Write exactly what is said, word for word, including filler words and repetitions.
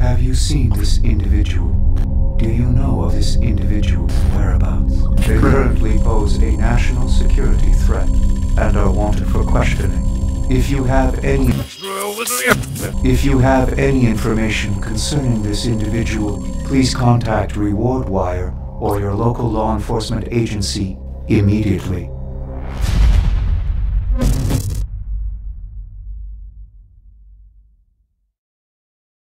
Have you seen this individual? Do you know of this individual's whereabouts? They currently pose a national security threat and are wanted for questioning. If you have any If you have any information concerning this individual, please contact Reward Wire or your local law enforcement agency immediately.